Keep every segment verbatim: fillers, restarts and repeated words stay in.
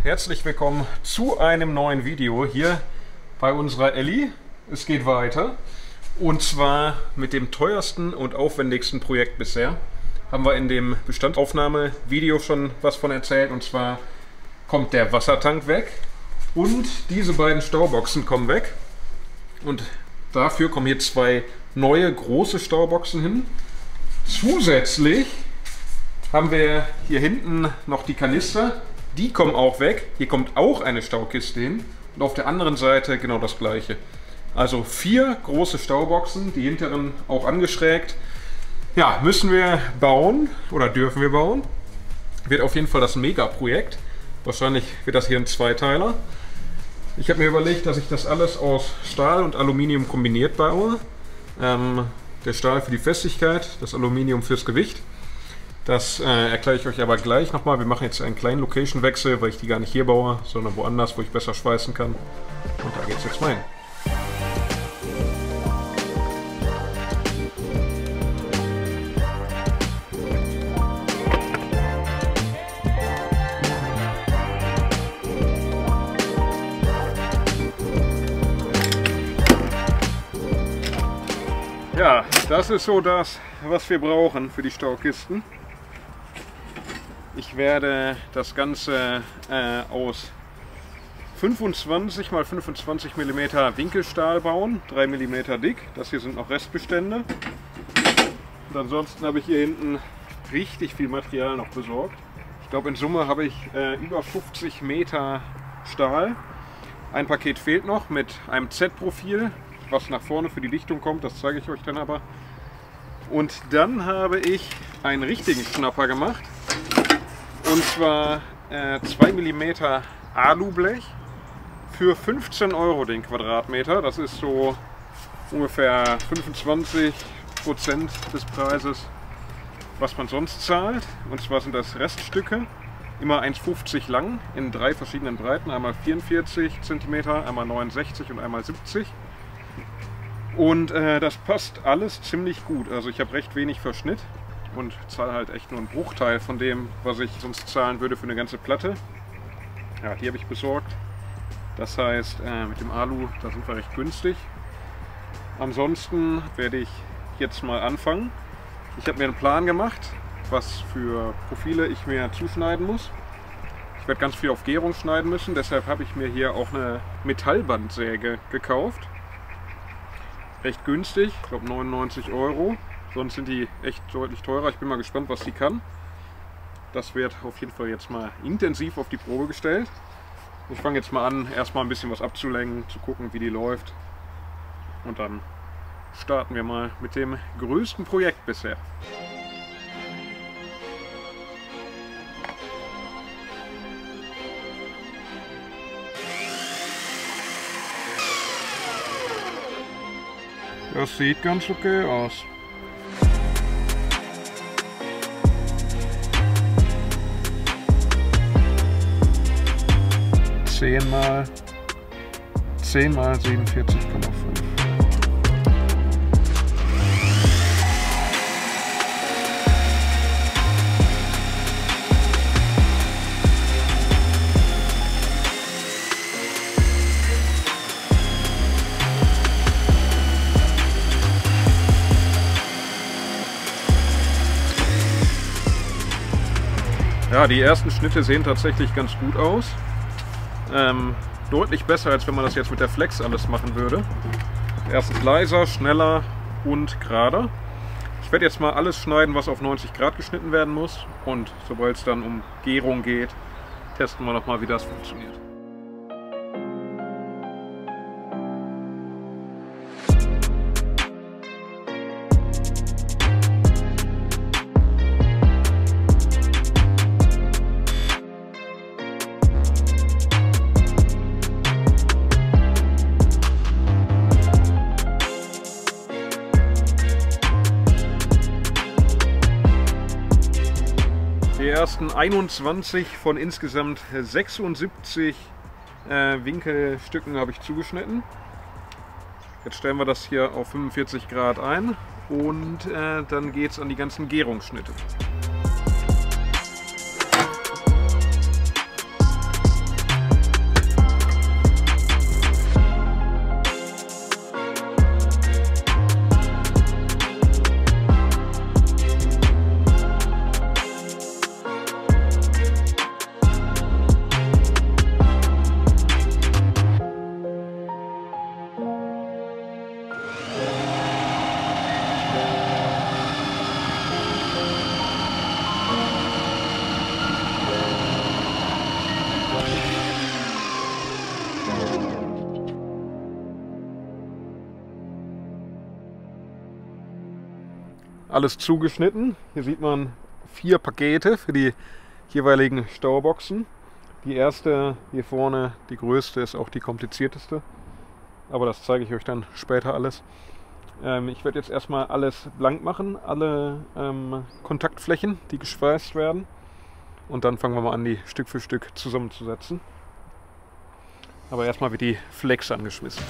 herzlich willkommen zu einem neuen Video hier bei unserer Elli. Es geht weiter und zwar mit dem teuersten und aufwendigsten Projekt bisher. Haben wir in dem Bestandsaufnahme-Video schon was von erzählt, und zwar kommt der Wassertank weg und diese beiden Stauboxen kommen weg, und dafür kommen hier zwei neue große Stauboxen hin. Zusätzlich haben wir hier hinten noch die Kanister, die kommen auch weg. Hier kommt auch eine Staukiste hin und auf der anderen Seite genau das gleiche. Also vier große Stauboxen, die hinteren auch angeschrägt. Ja, müssen wir bauen oder dürfen wir bauen. Wird auf jeden Fall das Mega-Projekt. Wahrscheinlich wird das hier ein Zweiteiler. Ich habe mir überlegt, dass ich das alles aus Stahl und Aluminium kombiniert baue. Ähm, der Stahl für die Festigkeit, das Aluminium fürs Gewicht. Das äh, erkläre ich euch aber gleich nochmal. Wir machen jetzt einen kleinen Location-Wechsel, weil ich die gar nicht hier baue, sondern woanders, wo ich besser schweißen kann. Und da geht's jetzt mal hin. Ja, das ist so das, was wir brauchen für die Staukisten. Ich werde das Ganze äh, aus fünfundzwanzig mal fünfundzwanzig Millimeter Winkelstahl bauen, drei Millimeter dick. Das hier sind noch Restbestände. Und ansonsten habe ich hier hinten richtig viel Material noch besorgt. Ich glaube, in Summe habe ich äh, über fünfzig Meter Stahl. Ein Paket fehlt noch mit einem Z-Profil. Was nach vorne für die Lichtung kommt, das zeige ich euch dann aber. Und dann habe ich einen richtigen Schnapper gemacht. Und zwar äh, zwei Millimeter Alublech für fünfzehn Euro den Quadratmeter. Das ist so ungefähr fünfundzwanzig Prozent des Preises, was man sonst zahlt. Und zwar sind das Reststücke, immer eins fünfzig lang, in drei verschiedenen Breiten. Einmal vierundvierzig Zentimeter, einmal neunundsechzig und einmal siebzig. Und äh, das passt alles ziemlich gut. Also ich habe recht wenig Verschnitt und zahle halt echt nur einen Bruchteil von dem, was ich sonst zahlen würde für eine ganze Platte. Ja, die habe ich besorgt. Das heißt, äh, mit dem Alu, da sind wir recht günstig. Ansonsten werde ich jetzt mal anfangen. Ich habe mir einen Plan gemacht, was für Profile ich mir zuschneiden muss. Ich werde ganz viel auf Gärung schneiden müssen, deshalb habe ich mir hier auch eine Metallbandsäge gekauft. Recht günstig, ich glaube neunundneunzig Euro, sonst sind die echt deutlich teurer. Ich bin mal gespannt, was die kann. Das wird auf jeden Fall jetzt mal intensiv auf die Probe gestellt. Ich fange jetzt mal an, erstmal ein bisschen was abzulenken, zu gucken, wie die läuft. Und dann starten wir mal mit dem größten Projekt bisher. Das sieht ganz okay aus. zehn mal zehn mal siebenundvierzig Komma fünf. Ja, die ersten Schnitte sehen tatsächlich ganz gut aus. Ähm, deutlich besser, als wenn man das jetzt mit der Flex alles machen würde. Erstens leiser, schneller und gerader. Ich werde jetzt mal alles schneiden, was auf neunzig Grad geschnitten werden muss. Und sobald es dann um Gärung geht, testen wir nochmal, wie das funktioniert. Die ersten einundzwanzig von insgesamt sechsundsiebzig äh, Winkelstücken habe ich zugeschnitten. Jetzt stellen wir das hier auf fünfundvierzig Grad ein und äh, dann geht es an die ganzen Gärungsschnitte. alles zugeschnitten. Hier sieht man vier Pakete für die jeweiligen Stauboxen. Die erste hier vorne, die größte, ist auch die komplizierteste. Aber das zeige ich euch dann später alles. Ähm, ich werde jetzt erstmal alles blank machen, alle ähm, Kontaktflächen, die geschweißt werden. Und dann fangen wir mal an, die Stück für Stück zusammenzusetzen. Aber erstmal wird die Flex angeschmissen.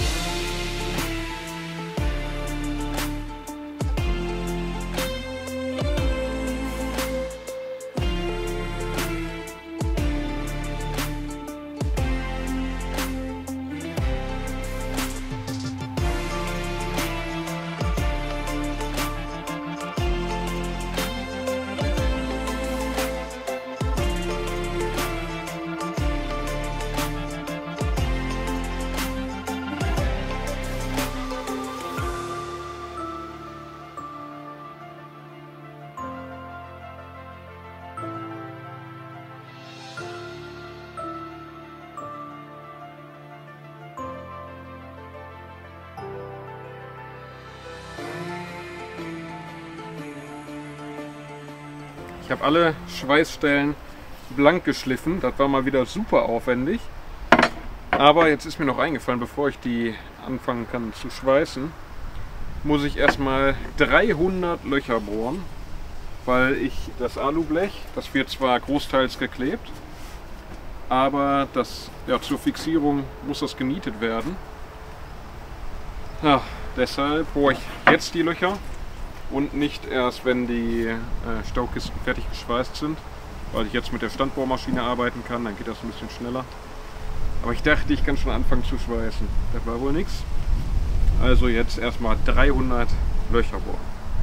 Ich habe alle Schweißstellen blank geschliffen. Das war mal wieder super aufwendig. Aber jetzt ist mir noch eingefallen, bevor ich die anfangen kann zu schweißen, muss ich erstmal dreihundert Löcher bohren, weil ich das Alublech, das wird zwar großteils geklebt, aber das, ja, zur Fixierung muss das genietet werden. Ja, deshalb bohre ich jetzt die Löcher und nicht erst, wenn die äh, Staukisten fertig geschweißt sind, weil ich jetzt mit der Standbohrmaschine arbeiten kann, dann geht das ein bisschen schneller. Aber ich dachte, ich kann schon anfangen zu schweißen. Das war wohl nichts. Also jetzt erstmal dreihundert Löcher bohren.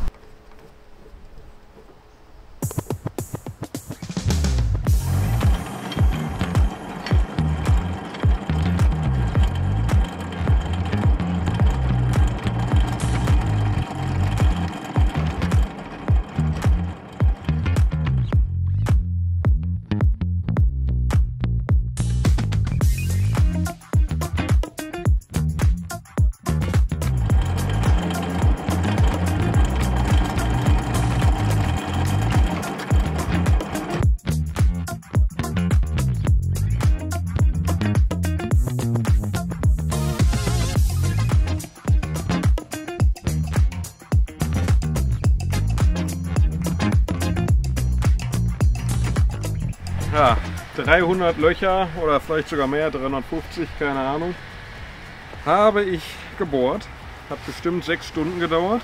Ja, dreihundert Löcher oder vielleicht sogar mehr, dreihundertfünfzig, keine Ahnung, habe ich gebohrt. Hat bestimmt sechs Stunden gedauert.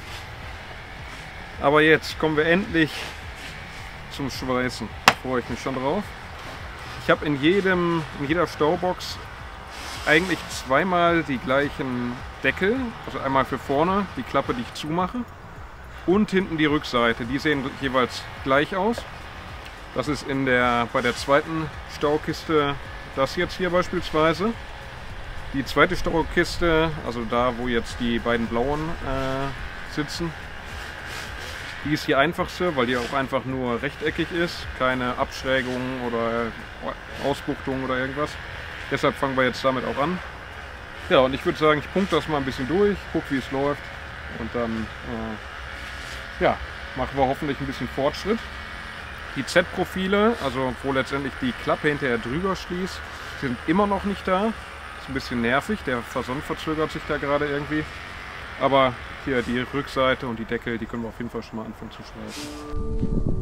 Aber jetzt kommen wir endlich zum Schweißen. Da freue ich mich schon drauf. Ich habe in, jedem, in jeder Staubox eigentlich zweimal die gleichen Deckel. Also einmal für vorne die Klappe, die ich zumache, und hinten die Rückseite. Die sehen jeweils gleich aus. Das ist in der, bei der zweiten Staukiste das jetzt hier beispielsweise. Die zweite Staukiste, also da wo jetzt die beiden blauen äh, sitzen, die ist die einfachste, weil die auch einfach nur rechteckig ist. Keine Abschrägungen oder Ausbuchtungen oder irgendwas. Deshalb fangen wir jetzt damit auch an. Ja, und ich würde sagen, ich punkte das mal ein bisschen durch, gucke wie es läuft und dann äh, ja, machen wir hoffentlich ein bisschen Fortschritt. Die Z-Profile, also wo letztendlich die Klappe hinterher drüber schließt, sind immer noch nicht da. Ist ein bisschen nervig, der Versand verzögert sich da gerade irgendwie. Aber hier die Rückseite und die Deckel, die können wir auf jeden Fall schon mal anfangen zu schweißen.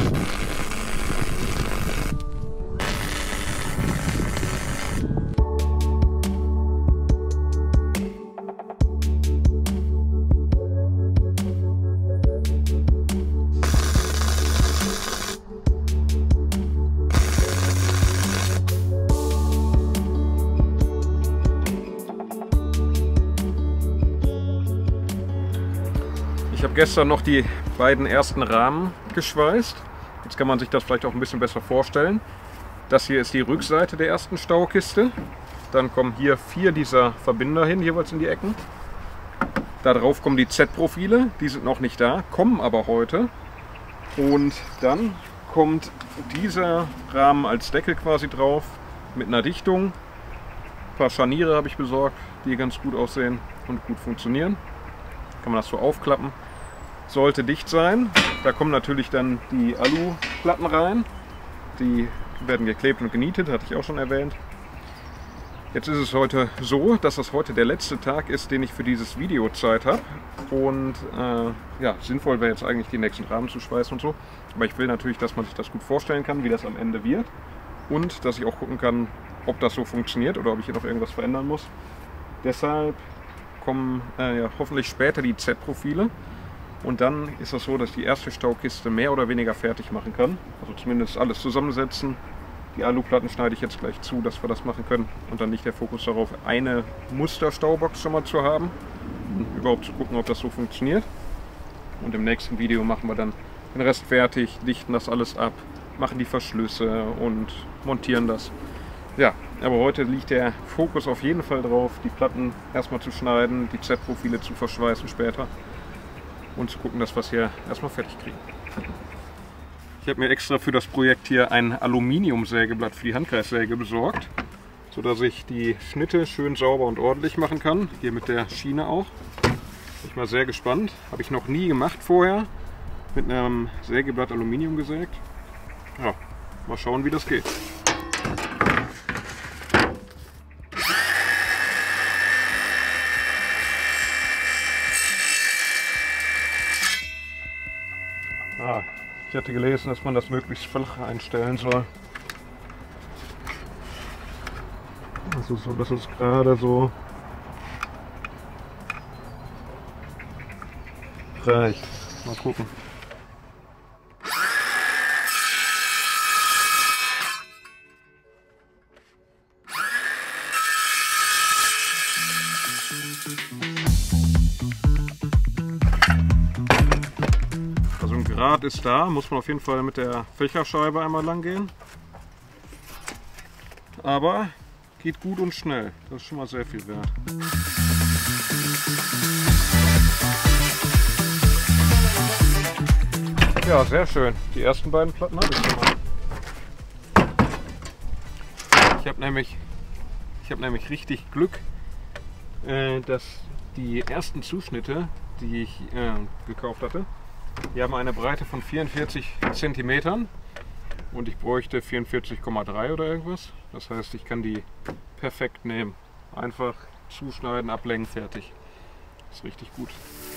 Ich habe gestern noch die beiden ersten Rahmen geschweißt. Jetzt kann man sich das vielleicht auch ein bisschen besser vorstellen. Das hier ist die Rückseite der ersten Staukiste. Dann kommen hier vier dieser Verbinder hin, jeweils in die Ecken. Darauf kommen die Z-Profile, die sind noch nicht da, kommen aber heute. Und dann kommt dieser Rahmen als Deckel quasi drauf, mit einer Dichtung. Ein paar Scharniere habe ich besorgt, die ganz gut aussehen und gut funktionieren. Kann man das so aufklappen. sollte dicht sein. Da kommen natürlich dann die Aluplatten rein. Die werden geklebt und genietet, hatte ich auch schon erwähnt. Jetzt ist es heute so, dass das heute der letzte Tag ist, den ich für dieses Video Zeit habe. Und äh, ja, sinnvoll wäre jetzt eigentlich die nächsten Rahmen zu schweißen und so. Aber ich will natürlich, dass man sich das gut vorstellen kann, wie das am Ende wird. Und dass ich auch gucken kann, ob das so funktioniert oder ob ich hier noch irgendwas verändern muss. Deshalb kommen äh, ja, hoffentlich später die Z-Profile. Und dann ist es so, dass ich die erste Staukiste mehr oder weniger fertig machen kann. Also zumindest alles zusammensetzen. Die Aluplatten schneide ich jetzt gleich zu, dass wir das machen können. Und dann liegt der Fokus darauf, eine Musterstaubox schon mal zu haben. Um überhaupt zu gucken, ob das so funktioniert. Und im nächsten Video machen wir dann den Rest fertig, dichten das alles ab, machen die Verschlüsse und montieren das. Ja, aber heute liegt der Fokus auf jeden Fall drauf, die Platten erstmal zu schneiden, die Z-Profile zu verschweißen später. Und zu gucken, dass wir es hier erstmal fertig kriegen. Ich habe mir extra für das Projekt hier ein Aluminiumsägeblatt für die Handkreissäge besorgt, sodass ich die Schnitte schön sauber und ordentlich machen kann. Hier mit der Schiene auch. Bin ich mal sehr gespannt. Habe ich noch nie gemacht vorher. Mit einem Sägeblatt Aluminium gesägt. Ja, mal schauen, wie das geht. Ah, ich hatte gelesen, dass man das möglichst flach einstellen soll. Also so, dass es gerade so reicht. Mal gucken. Grad ist da, muss man auf jeden Fall mit der Fächerscheibe einmal lang gehen. Aber geht gut und schnell, das ist schon mal sehr viel wert. Ja, sehr schön. Die ersten beiden Platten habe ich schon mal. Ich habe nämlich, ich habe nämlich richtig Glück, äh, dass die ersten Zuschnitte, die ich äh, gekauft hatte, die haben eine Breite von vierundvierzig Zentimetern und ich bräuchte vierundvierzig Komma drei oder irgendwas. Das heißt, ich kann die perfekt nehmen. Einfach zuschneiden, ablenken, fertig. Das ist richtig gut.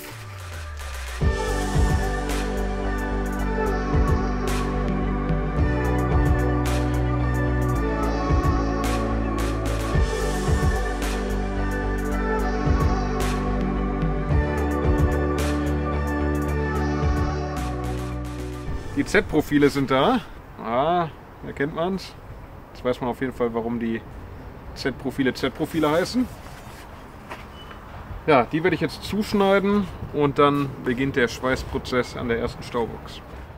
Die Z-Profile sind da. Ah, erkennt man es. Jetzt weiß man auf jeden Fall, warum die Z-Profile Z-Profile heißen. Ja, die werde ich jetzt zuschneiden und dann beginnt der Schweißprozess an der ersten Staubox.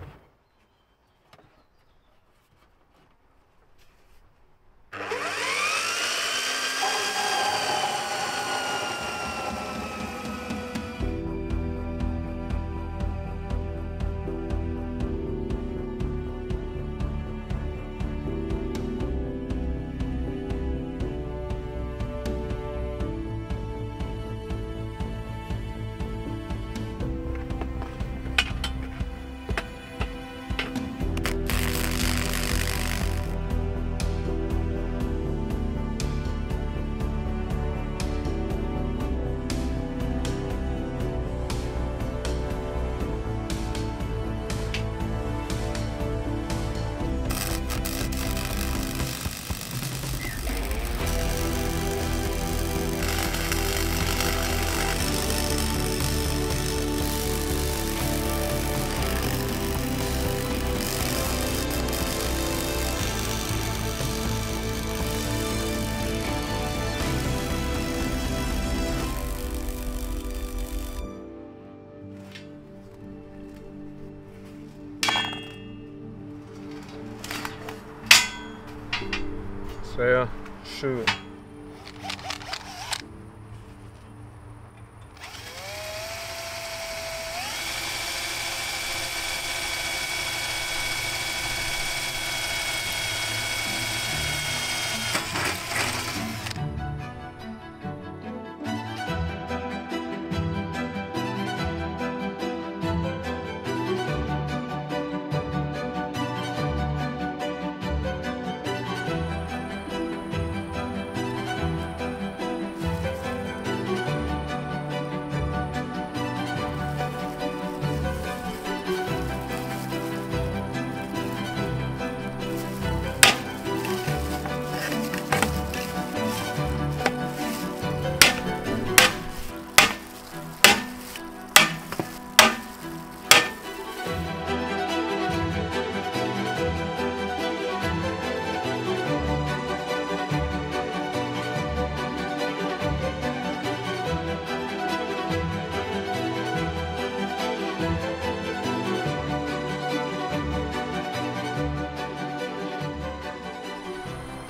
Sehr schön.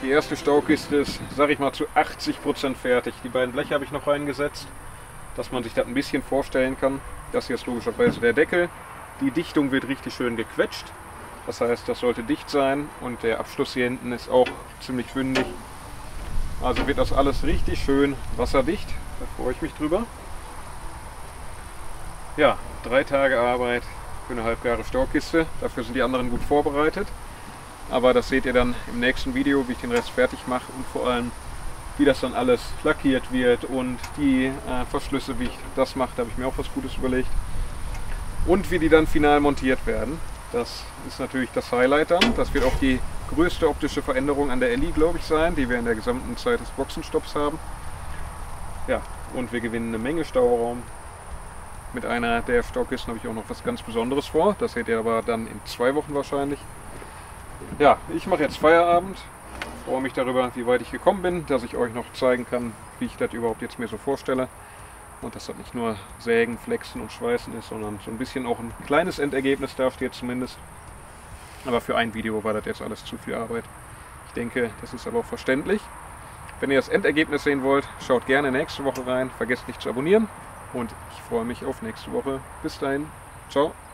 Die erste Staukiste ist, sag ich mal, zu achtzig Prozent fertig. Die beiden Bleche habe ich noch reingesetzt, dass man sich das ein bisschen vorstellen kann. Das hier ist logischerweise der Deckel. Die Dichtung wird richtig schön gequetscht. Das heißt, das sollte dicht sein und der Abschluss hier hinten ist auch ziemlich bündig. Also wird das alles richtig schön wasserdicht. Da freue ich mich drüber. Ja, drei Tage Arbeit für eine halbgare Staukiste. Dafür sind die anderen gut vorbereitet. Aber das seht ihr dann im nächsten Video, wie ich den Rest fertig mache und vor allem, wie das dann alles lackiert wird und die äh, Verschlüsse, wie ich das mache, da habe ich mir auch was Gutes überlegt. Und wie die dann final montiert werden. Das ist natürlich das Highlight dann. Das wird auch die größte optische Veränderung an der Elli, glaube ich, sein, die wir in der gesamten Zeit des Boxenstopps haben. Ja, und wir gewinnen eine Menge Stauraum. Mit einer der Staukisten habe ich auch noch was ganz Besonderes vor. Das seht ihr aber dann in zwei Wochen wahrscheinlich. Ja, ich mache jetzt Feierabend. Freue mich darüber, wie weit ich gekommen bin, dass ich euch noch zeigen kann, wie ich das überhaupt jetzt mir so vorstelle. Und dass das nicht nur Sägen, Flexen und Schweißen ist, sondern so ein bisschen auch ein kleines Endergebnis dasteht zumindest. Aber für ein Video war das jetzt alles zu viel Arbeit. Ich denke, das ist aber auch verständlich. Wenn ihr das Endergebnis sehen wollt, schaut gerne nächste Woche rein. Vergesst nicht zu abonnieren und ich freue mich auf nächste Woche. Bis dahin, ciao.